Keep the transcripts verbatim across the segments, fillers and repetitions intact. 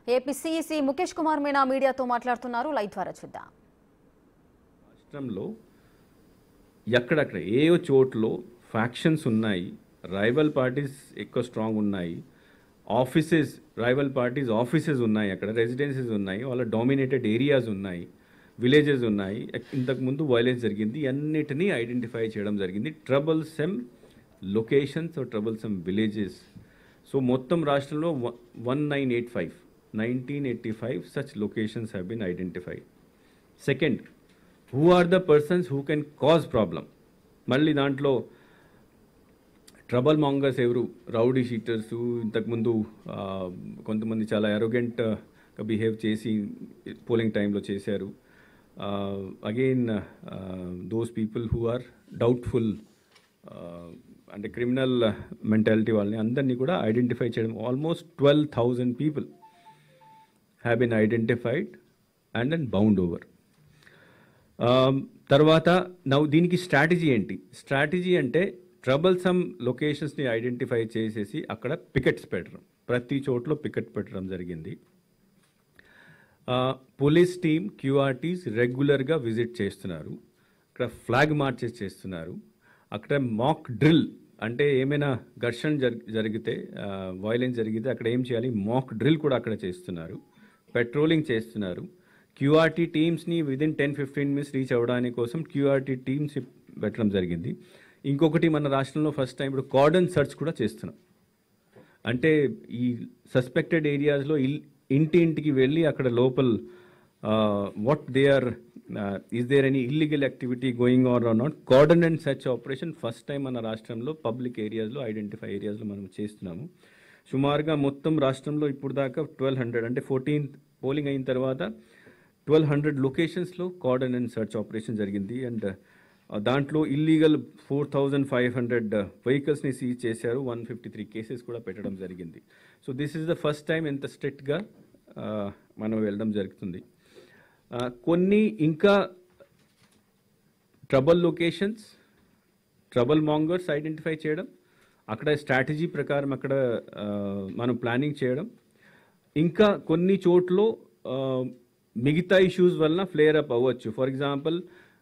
AP CEC Mukesh Kumar Meena మీడియాతో మాట్లాడుతున్నారు. Live ద్వారా చూద్దాం. రాష్ట్రంలో ఎక్కడక్కడ ఏ చోట్లో ఫ్యాక్షన్స్ ఉన్నాయి, రైవల్ పార్టీస్ ఎక్కువ స్ట్రాంగ్ ఉన్నాయి, ఆఫీసెస్ రైవల్ పార్టీస్ ఆఫీసెస్ ఉన్నాయి, అక్కడ రెసిడెన్సీస్ ఉన్నాయి, వాళ్ళ డామినేటెడ్ ఏరియాస్ ఉన్నాయి, విలేజెస్ ఉన్నాయి, ఇంతకుముందు వైలెన్స్ జరిగింది, అన్నిటినీ ఐడెంటిఫై చేయడం జరిగింది. Troublesome locations or troublesome villages. So మొత్తం రాష్ట్రంలో one nine eight five nineteen eighty five such locations have been identified. Second, who are the persons who can cause problem. మళ్ళీ దాంట్లో trouble mongers ఎవరు, rowdy sheeters, ఇంతకుముందు కొంతమంది చాలా అరోగెంట్గా behave చేసి పోలింగ్ టైంలో చేశారు. Again those people who are doubtful అంటే క్రిమినల్ మెంటాలిటీ వాళ్ళని అందరినీ కూడా ఐడెంటిఫై చేయడం. Almost twelve thousand people have been identified and then bound over. తర్వాత నవ్వు దీనికి స్ట్రాటజీ ఏంటి? స్ట్రాటజీ అంటే ట్రబుల్ సమ్ లొకేషన్స్ని ఐడెంటిఫై చేసేసి అక్కడ పికెట్స్ పెట్టడం, ప్రతి చోట్ల పికెట్ పెట్టడం జరిగింది. పోలీస్ టీమ్ క్యూఆర్టీస్ రెగ్యులర్గా విజిట్ చేస్తున్నారు, అక్కడ ఫ్లాగ్ మార్చెస్ చేస్తున్నారు, అక్కడ మాక్ డ్రిల్ అంటే ఏమైనా ఘర్షణ జరిగితే వైలెన్స్ జరిగితే అక్కడ ఏం చేయాలి, మాక్ డ్రిల్ కూడా అక్కడ చేస్తున్నారు, పెట్రోలింగ్ చేస్తున్నారు. క్యూఆర్టీ టీమ్స్ని within ten fifteen minutes reach అవ్వడానికి కోసం క్యూఆర్టీ టీమ్స్ పెట్టడం జరిగింది. ఇంకొకటి మన రాష్ట్రంలో ఫస్ట్ టైం ఇప్పుడు కార్డన్ సర్చ్ కూడా చేస్తున్నాం. అంటే ఈ సస్పెక్టెడ్ ఏరియాస్లో ఇల్ ఇంటి ఇంటికి వెళ్ళి అక్కడ లోపల what they are is there any illegal activity going or or not, cordon and search operation first time మన రాష్ట్రంలో పబ్లిక్ ఏరియాస్లో ఐడెంటిఫై ఏరియాస్లో మనం చేస్తున్నాము. సుమారుగా మొత్తం రాష్ట్రంలో ఇప్పుడు దాకా ట్వెల్వ్ హండ్రెడ్ అంటే ఫోర్టీన్త్ పోలింగ్ అయిన తర్వాత ట్వెల్వ్ హండ్రెడ్ లొకేషన్స్లో కార్డన్ అండ్ సర్చ్ ఆపరేషన్ జరిగింది. అండ్ దాంట్లో illegal four thousand five hundred వెహికల్స్ని సీజ్ చేశారు, వన్ ఫిఫ్టీ త్రీ కేసెస్ కూడా పెట్టడం జరిగింది. So this is the first time ఎంత స్ట్రిక్ట్గా మనం వెళ్ళడం జరుగుతుంది. కొన్ని ఇంకా trouble locations, trouble mongers identify చేయడం, అక్కడ స్ట్రాటజీ ప్రకారం అక్కడ మనం ప్లానింగ్ చేయడం, ఇంకా కొన్ని చోట్ల మిగతా ఇష్యూస్ వలన ఫ్లేర్ అప్ అవ్వచ్చు. ఫర్ ఎగ్జాంపుల్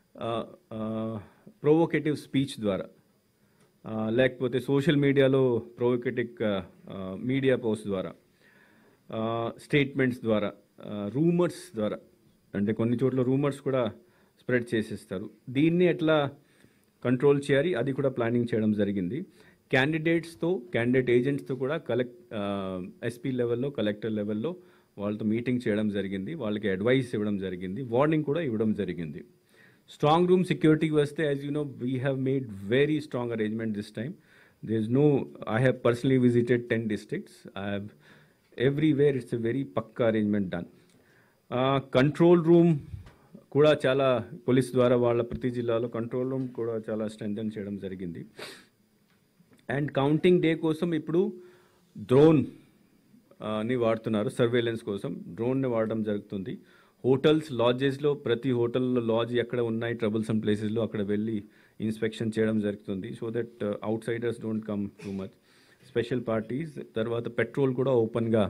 ప్రొవోకేటివ్ స్పీచ్ ద్వారా, లేకపోతే సోషల్ మీడియాలో ప్రొవోకేటివ్ మీడియా పోస్ట్ ద్వారా, స్టేట్మెంట్స్ ద్వారా, రూమర్స్ ద్వారా, అంటే కొన్ని చోట్ల రూమర్స్ కూడా స్ప్రెడ్ చేసేస్తారు. దీన్ని ఎట్లా కంట్రోల్ చేయాలి అది కూడా ప్లానింగ్ చేయడం జరిగింది. క్యాండిడేట్స్తో క్యాండిడేట్ ఏజెంట్స్తో కూడా కలెక్ట్ ఎస్పీ లెవెల్లో కలెక్టర్ లెవెల్లో వాళ్ళతో మీటింగ్ చేయడం జరిగింది, వాళ్ళకి అడ్వైస్ ఇవ్వడం జరిగింది, వార్నింగ్ కూడా ఇవ్వడం జరిగింది. స్ట్రాంగ్ రూమ్ సెక్యూరిటీకి వస్తే, as you know, we have made very strong arrangement this time. There is no, I have personally visited ten districts. I have everywhere it's a very pucca arrangement done. Control room కూడా చాలా police ద్వారా వాళ్ళ ప్రతి జిల్లాలో control room కూడా చాలా strengthen చేయడం జరిగింది. అండ్ కౌంటింగ్ డే కోసం ఇప్పుడు డ్రోన్ ని వాడుతున్నారు, సర్వేలెన్స్ కోసం డ్రోన్ని వాడడం జరుగుతుంది. హోటల్స్, లాడ్జెస్లో ప్రతి హోటల్లో లాడ్జ్ ఎక్కడ ఉన్నాయి ట్రబుల్ సమ్ ప్లేసెస్లో అక్కడ వెళ్ళి ఇన్స్పెక్షన్ చేయడం జరుగుతుంది, so that outsiders don't come too much. Special parties తర్వాత పెట్రోల్ కూడా ఓపెన్గా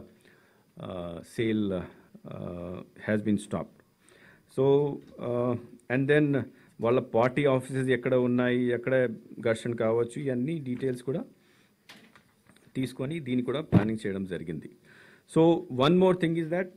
sale has been stopped. So and then వాళ్ళ పార్టీ ఆఫీసెస్ ఎక్కడ ఉన్నాయి, ఎక్కడ ఘర్షణ కావచ్చు, ఇవన్నీ డీటెయిల్స్ కూడా తీసుకొని దీన్ని కూడా ప్లానింగ్ చేయడం జరిగింది. So one more thing is that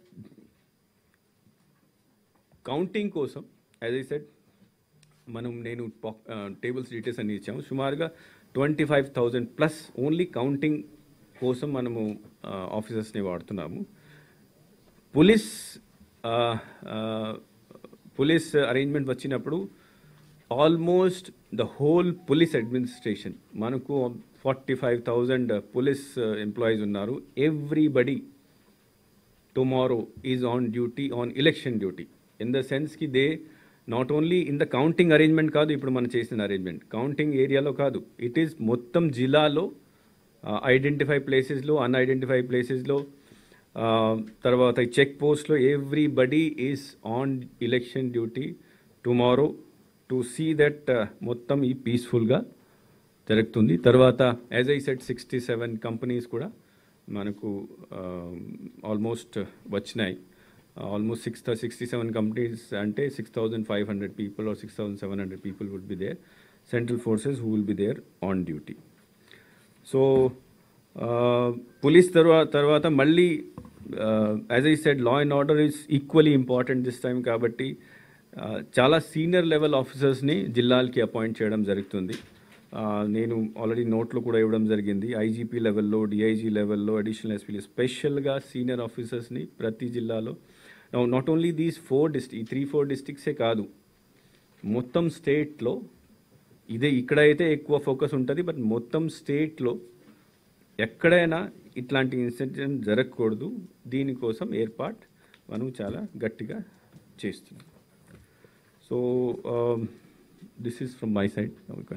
counting కోసం, యాజ్ ఐ సెడ్, మనం నేను టేబుల్స్ డీటెయిల్స్ అన్ని ఇచ్చాము. సుమారుగా twenty five thousand plus only counting కోసం మనము ఆఫీసర్స్ని వాడుతున్నాము. పోలీస్ పోలీస్ అరేంజ్మెంట్ వచ్చినప్పుడు almost the whole police administration, మనకు forty five thousand police employees ఉన్నారు. Everybody tomorrow is on duty, on election duty, in the sense కి they not only in the counting arrangement కాదు, ఇప్పుడు మనం చేసిన arrangement counting ఏరియాలో కాదు, ఇట్ ఈస్ మొత్తం జిల్లాలో ఐడెంటిఫై ప్లేసెస్లో, అన్ఐడెంటిఫై ప్లేసెస్లో, తర్వాత చెక్ పోస్ట్లో everybody is on election duty tomorrow to see that మొత్తం ఈ పీస్ఫుల్గా జరుగుతుంది. తర్వాత as I said sixty seven companies కూడా మనకు ఆల్మోస్ట్ వచ్చినాయి. Almost six sixty seven companies అంటే six thousand five hundred people or six thousand seven hundred people would be there, central forces who will be there on duty. So police తర్వాత తర్వాత మళ్ళీ as I said law and order is equally important this time కాబట్టి uh, చాలా senior level ఆఫీసర్స్ని జిల్లాలకి appoint చేయడం జరుగుతుంది. నేను ఆల్రెడీ నోట్లో కూడా ఇవ్వడం జరిగింది. ఐజీపీ లెవెల్లో, డిఐజీ లెవెల్లో, అడిషనల్ ఎస్పీ స్పెషల్గా సీనియర్ ఆఫీసర్స్ని ప్రతి జిల్లాలో. Not only these four district ఈ త్రీ ఫోర్ డిస్ట్రిక్ట్సే కాదు, మొత్తం స్టేట్లో ఇదే ఇక్కడైతే ఎక్కువ ఫోకస్ ఉంటుంది. బట్ మొత్తం స్టేట్లో ఎక్కడైనా ఇట్లాంటి ఇన్సిడెంట్ జరగకూడదు, దీనికోసం ఏర్పాటు మనం చాలా గట్టిగా చేస్తున్నాం. So this is from my side.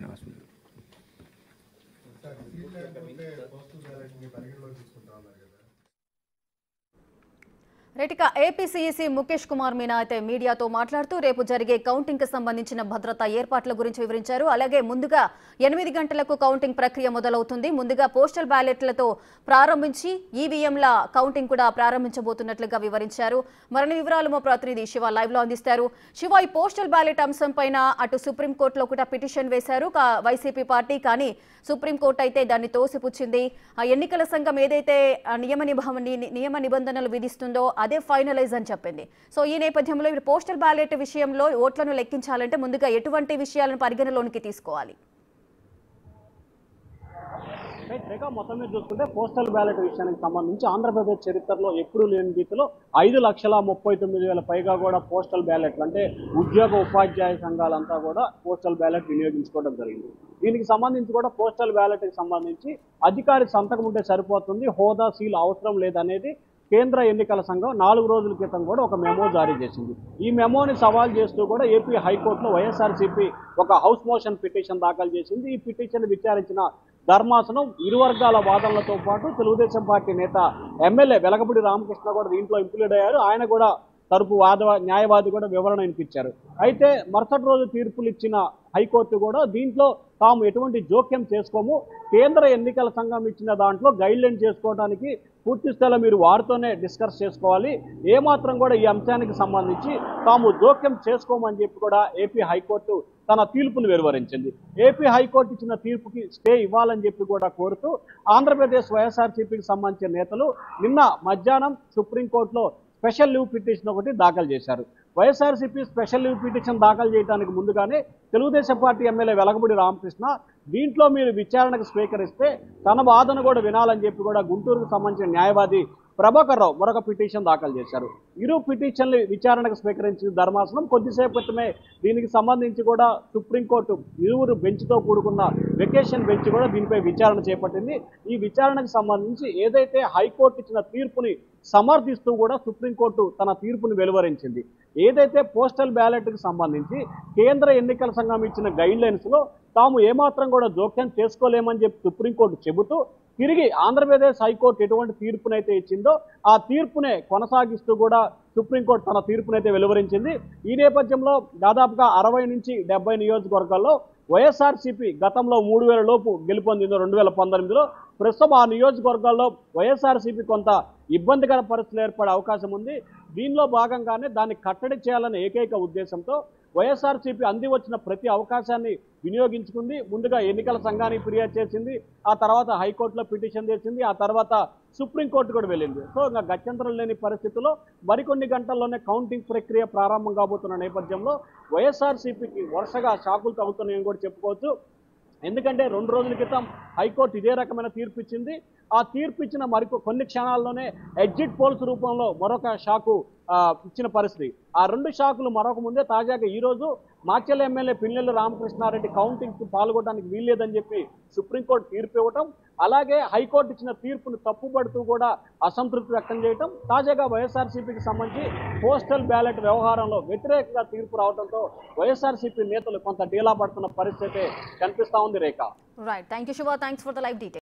Right, ఇక ఏపీసీఈసీ ముఖేష్ కుమార్ మీనా అయితే మీడియాతో మాట్లాడుతూ రేపు జరిగే కౌంటింగ్ కి సంబంధించిన భద్రతా ఏర్పాట్ల గురించి వివరించారు. అలాగే ముందుగా ఎనిమిది గంటలకు కౌంటింగ్ ప్రక్రియ మొదలవుతుంది. ముందుగా పోస్టల్ బ్యాలెట్లతో ప్రారంభించి ఈవీఎంల కౌంటింగ్ కూడా ప్రారంభించబోతున్నట్లుగా వివరించారు. మరిన్ని వివరాలు మా ప్రతినిధి శివ లైవ్ లో అందిస్తారు. శివ, ఈ పోస్టల్ బ్యాలెట్ అంశం పైన అటు సుప్రీంకోర్టులో కూడా పిటిషన్ వేశారు వైసీపీ పార్టీ, కానీ సుప్రీంకోర్టు అయితే దాన్ని తోసిపుచ్చింది. ఆ ఎన్నికల సంఘం ఏదైతే నియమ నియమ నిబంధనలు విధిస్తుందో అదే ఫైనలైజ్ అని చెప్పింది. సో ఈ నేపథ్యంలో ఇప్పుడు పోస్టల్ బ్యాలెట్ విషయంలో ఓట్లను లెక్కించాలంటే ముందుగా ఎటువంటి విషయాలను పరిగణలోనికి తీసుకోవాలి? రేఖ, మొత్తం మీద చూసుకుంటే పోస్టల్ బ్యాలెట్ విషయానికి సంబంధించి ఆంధ్రప్రదేశ్ చరిత్రలో ఎప్పుడూ లేని రీతిలో ఐదు లక్షల ముప్పై తొమ్మిది వేల పైగా కూడా పోస్టల్ బ్యాలెట్లు అంటే ఉద్యోగ ఉపాధ్యాయ సంఘాలంతా కూడా పోస్టల్ బ్యాలెట్ వినియోగించుకోవడం జరిగింది. దీనికి సంబంధించి కూడా పోస్టల్ బ్యాలెట్కి సంబంధించి అధికారి సంతకం ఉంటే సరిపోతుంది, హోదా సీల్ అవసరం లేదనేది కేంద్ర ఎన్నికల సంఘం నాలుగు రోజుల క్రితం కూడా ఒక మెమో జారీ చేసింది. ఈ మెమోని సవాల్ చేస్తూ కూడా ఏపీ హైకోర్టులో వైఎస్ఆర్సీపీ ఒక హౌస్ మోషన్ పిటిషన్ దాఖలు చేసింది. ఈ పిటిషన్ విచారించిన ధర్మాసనం ఇరు వర్గాల వాదనలతో పాటు తెలుగుదేశం పార్టీ నేత ఎమ్మెల్యే వెలగపూడి రామకృష్ణ కూడా దీంట్లో ఇంప్లీడ్ అయ్యారు. ఆయన కూడా తరపు వాద న్యాయవాది కూడా వివరణ వినిపించారు. అయితే మరుసటి రోజు తీర్పులు ఇచ్చిన హైకోర్టు కూడా దీంట్లో తాము ఎటువంటి జోక్యం చేసుకోము, కేంద్ర ఎన్నికల సంఘం ఇచ్చిన దాంట్లో గైడ్ లైన్ చేసుకోవడానికి పూర్తి స్థాయిలో మీరు వారితోనే డిస్కస్ చేసుకోవాలి, ఏమాత్రం కూడా ఈ అంశానికి సంబంధించి తాము జోక్యం చేసుకోమని చెప్పి కూడా ఏపీ హైకోర్టు తన తీర్పును వెలువరించింది. ఏపీ హైకోర్టు ఇచ్చిన తీర్పుకి స్టే ఇవ్వాలని చెప్పి కూడా కోరుతూ ఆంధ్రప్రదేశ్ వైఎస్ఆర్సీపీకి సంబంధించిన నేతలు నిన్న మధ్యాహ్నం సుప్రీంకోర్టులో స్పెషల్ లీవ్ పిటిషన్ ఒకటి దాఖలు చేశారు. వైఎస్ఆర్సీపీ స్పెషల్ లీవ్ పిటిషన్ దాఖలు చేయడానికి ముందుగానే తెలుగుదేశం పార్టీ ఎమ్మెల్యే వెలగపూడి రామకృష్ణ దీంట్లో మీరు విచారణకు స్వీకరిస్తే తన వాదన కూడా వినాలని చెప్పి కూడా గుంటూరుకు సంబంధించిన న్యాయవాది ప్రభాకర్ రావు మరొక పిటిషన్ దాఖలు చేశారు. ఇరు పిటిషన్లు విచారణకు స్వీకరించిన ధర్మాసనం కొద్దిసేపు క్రితమే దీనికి సంబంధించి కూడా సుప్రీంకోర్టు ఇరువురు బెంచ్తో కూడుకున్న వెకేషన్ బెంచ్ కూడా దీనిపై విచారణ చేపట్టింది. ఈ విచారణకు సంబంధించి ఏదైతే హైకోర్టు ఇచ్చిన తీర్పుని సమర్థిస్తూ కూడా సుప్రీంకోర్టు తన తీర్పుని వెలువరించింది. ఏదైతే పోస్టల్ బ్యాలెట్కి సంబంధించి కేంద్ర ఎన్నికల సంఘం ఇచ్చిన గైడ్ లైన్స్లో తాము ఏమాత్రం కూడా జోక్యం చేసుకోలేమని చెప్పి సుప్రీంకోర్టు చెబుతూ తిరిగి ఆంధ్రప్రదేశ్ హైకోర్టు ఎటువంటి తీర్పునైతే ఇచ్చిందో ఆ తీర్పునే కొనసాగిస్తూ కూడా సుప్రీంకోర్టు తన తీర్పునైతే వెలువరించింది. ఈ నేపథ్యంలో దాదాపుగా అరవై నుంచి డెబ్బై నియోజకవర్గాల్లో వైఎస్ఆర్సీపీ గతంలో మూడు వేల లోపు గెలుపొందిందో రెండు వేల పంతొమ్మిదిలో ప్రస్తుతం ఆ నియోజకవర్గాల్లో వైఎస్ఆర్సీపీ కొంత ఇబ్బందికర పరిస్థితులు ఏర్పడే అవకాశం ఉంది. దీనిలో భాగంగానే దాన్ని కట్టడి చేయాలనే ఏకైక ఉద్దేశంతో వైఎస్ఆర్సీపీ అంది వచ్చిన ప్రతి అవకాశాన్ని వినియోగించుకుంది. ముందుగా ఎన్నికల సంఘానికి ఫిర్యాదు చేసింది, ఆ తర్వాత హైకోర్టులో పిటిషన్ చేసింది, ఆ తర్వాత సుప్రీంకోర్టు కూడా వెళ్ళింది. సో ఇంకా గత్యంతరం లేని పరిస్థితుల్లో మరికొన్ని గంటల్లోనే కౌంటింగ్ ప్రక్రియ ప్రారంభం కాబోతున్న నేపథ్యంలో వైఎస్ఆర్సీపీకి వరుసగా షాకులు తగ్గుతున్నాయని కూడా చెప్పుకోవచ్చు. ఎందుకంటే రెండు రోజుల క్రితం హైకోర్టు ఇదే రకమైన తీర్పు ఇచ్చింది. ఆ తీర్పు ఇచ్చిన మరికొ కొన్ని క్షణాల్లోనే ఎగ్జిట్ పోల్స్ రూపంలో మరొక షాకు ఇచ్చిన పరిస్థితి. ఆ రెండు షాకులు మరొక ముందే తాజాగా ఈరోజు మాచెల్ల ఎమ్మెల్యే పిన్నెల్లి రామకృష్ణారెడ్డి కౌంటింగ్కి పాల్గొనడానికి వీల్లేదని చెప్పి సుప్రీంకోర్టు తీర్పు ఇవ్వటం, అలాగే హైకోర్టు ఇచ్చిన తీర్పును తప్పుపడుతూ కూడా అసంతృప్తి వ్యక్తం చేయటం, తాజాగా వైఎస్ఆర్సీపీకి సంబంధించి పోస్టల్ బ్యాలెట్ వ్యవహారంలో వ్యతిరేకంగా తీర్పు రావడంతో వైఎస్ఆర్సీపీ నేతలు కొంత డీలా పడుతున్న పరిస్థితి కనిపిస్తా ఉంది. Rekha, right, thank you Siva, thanks for the live details.